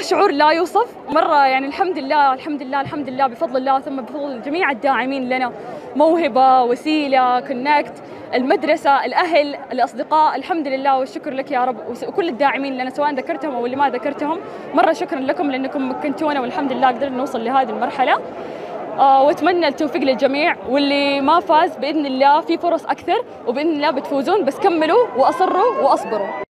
شعور لا يوصف مرة، يعني الحمد لله الحمد لله الحمد لله، بفضل الله ثم بفضل جميع الداعمين لنا. موهبة، وسيلة، كونكت، المدرسة، الأهل، الأصدقاء، الحمد لله والشكر لك يا رب، وكل الداعمين لنا سواء ذكرتهم أو اللي ما ذكرتهم. مرة شكرا لكم لأنكم مكنتونا، والحمد لله قدرنا نوصل لهذه المرحلة. واتمنى التوفيق للجميع، واللي ما فاز بإذن الله في فرص أكثر، وبإذن الله بتفوزون، بس كملوا وأصروا وأصبروا.